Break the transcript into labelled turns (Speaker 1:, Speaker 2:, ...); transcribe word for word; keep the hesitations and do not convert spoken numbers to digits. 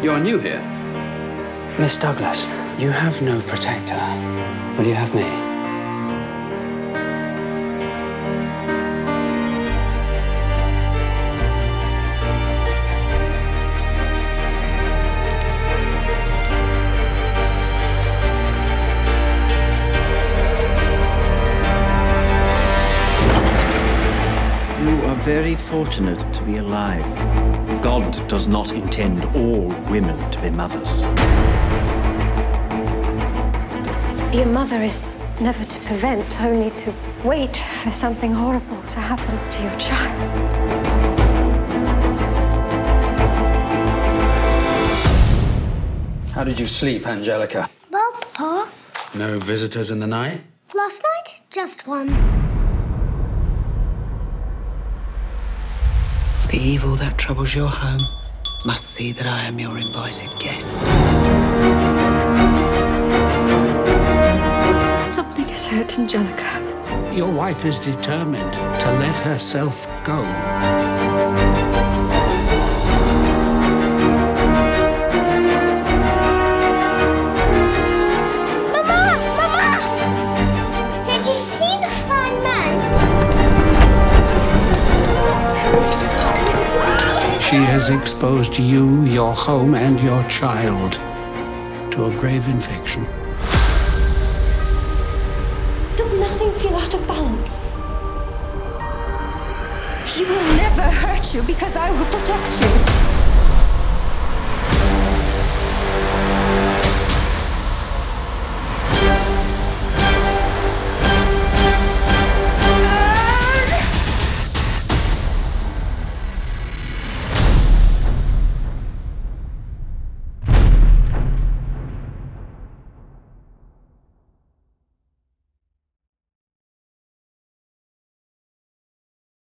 Speaker 1: You're new here.
Speaker 2: Miss Douglas, you have no protector. Will you have me?
Speaker 3: You are very fortunate to be alive. God does not intend all women to be mothers.
Speaker 4: To be a mother is never to prevent, only to wait for something horrible to happen to your child.
Speaker 2: How did you sleep, Angelica?
Speaker 5: Well, Papa.
Speaker 2: No visitors in the night?
Speaker 5: Last night, just one.
Speaker 6: The evil that troubles your home must see that I am your invited guest.
Speaker 4: Something has hurt Angelica.
Speaker 7: Your wife is determined to let herself go.
Speaker 5: Mama! Mama! Did you see the flying man?
Speaker 7: She has exposed you, your home, and your child to a grave infection.
Speaker 4: Does nothing feel out of balance? He will never hurt you because I will protect you.